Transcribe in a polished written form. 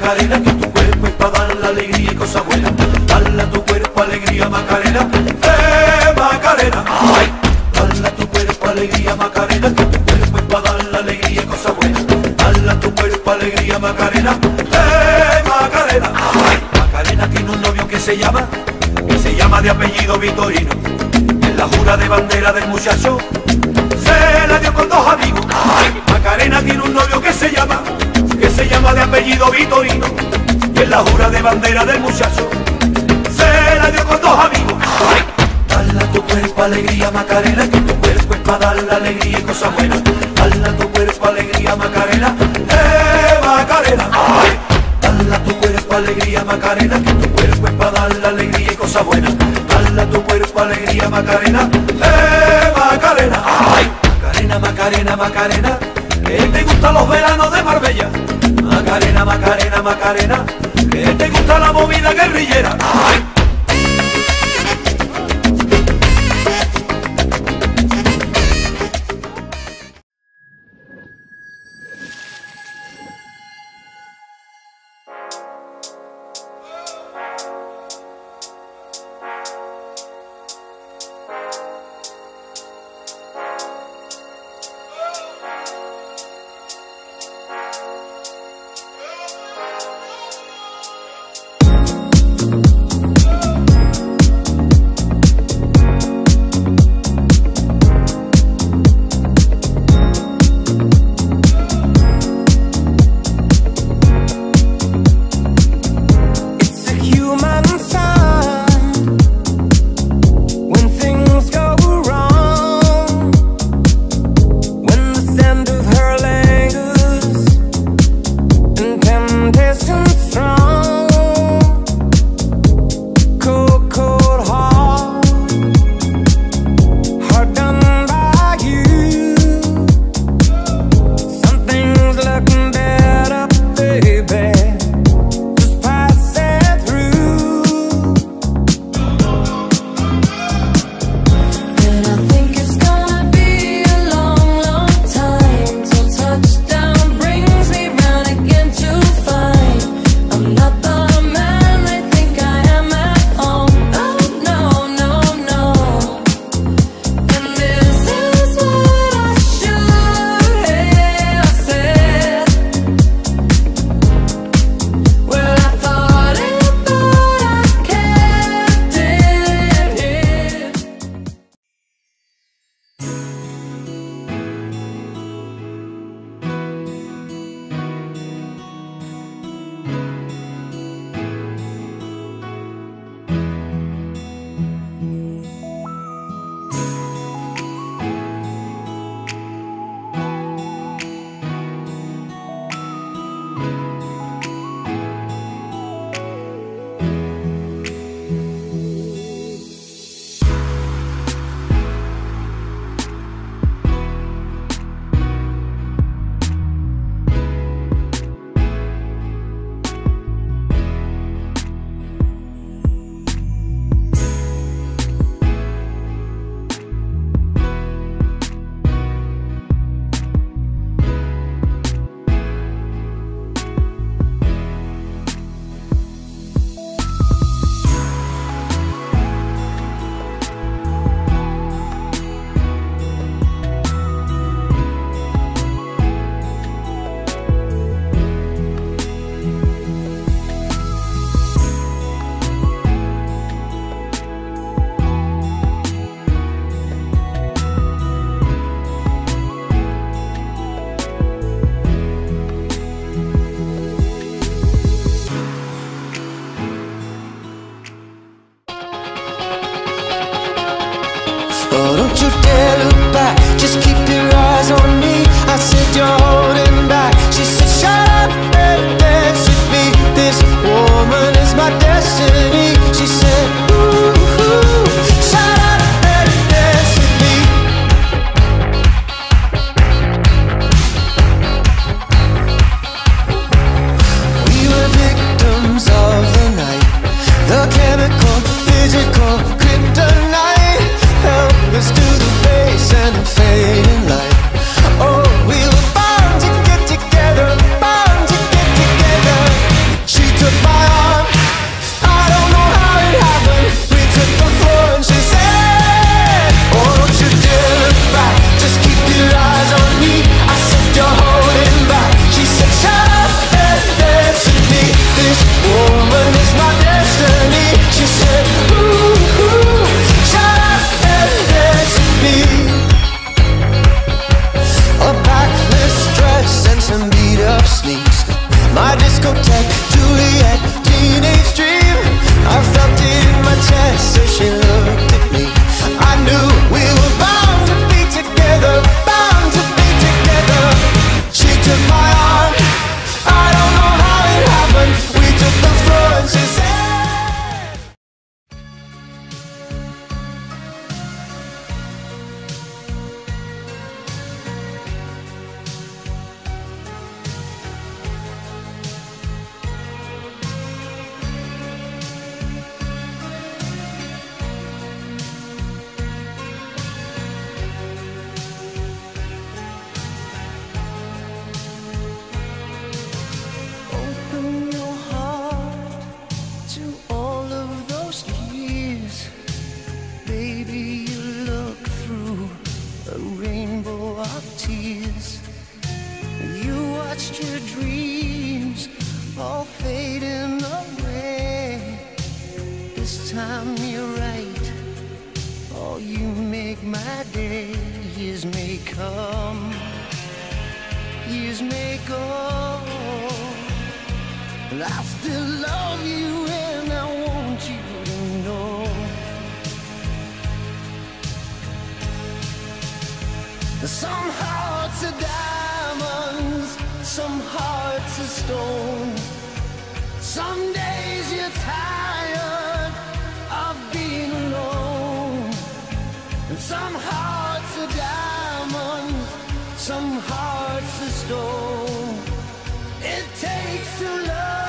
Macarena, que tu cuerpo es para dar la alegría y cosas buenas. Dale a tu cuerpo alegría, Macarena, Macarena. Ay, dale a tu cuerpo alegría, Macarena, que tu cuerpo es para dar la alegría y cosas buenas. Dale a tu cuerpo alegría, Macarena, Macarena. Ay, Macarena tiene un novio que se llama de apellido Vitorino. En la jura de bandera del muchacho se la dio con dos amigos. Ay, Macarena tiene un novio que se llama de apellido Vitorino. Y en la jura de bandera del muchacho se la dio con dos amigos. Ay, dale a tu cuerpo alegría, Macarena, que tu cuerpo es para dar la alegría y cosas buenas. Dale a tu cuerpo alegría, Macarena, Macarena. Ay, dale a tu cuerpo alegría, Macarena, que tu cuerpo es para dar la alegría y cosas buenas. Dale a tu cuerpo alegría, Macarena, Macarena. Ay, Macarena, Macarena, Macarena, que te gustan los veranos de Marbella. Macarena, Macarena, Macarena, que te gusta la movida guerrillera. Ay. Oh, don't you dare look back, just keep your eyes on me. I said you're holding back. She said shut up and dance with me. This woman is my destiny. She said ooh, ooh, shut up and dance with me. We were victims of the night, the chemical, physical, kryptonite. Help us to the base and the fading light. Oh, we were born together. my day. Years may come, years may go, but I still love you and I want you to know. Some hearts are diamonds, some hearts are stone. Some days you're tired of being alone. And some hearts are diamonds, some hearts are stone. It takes two love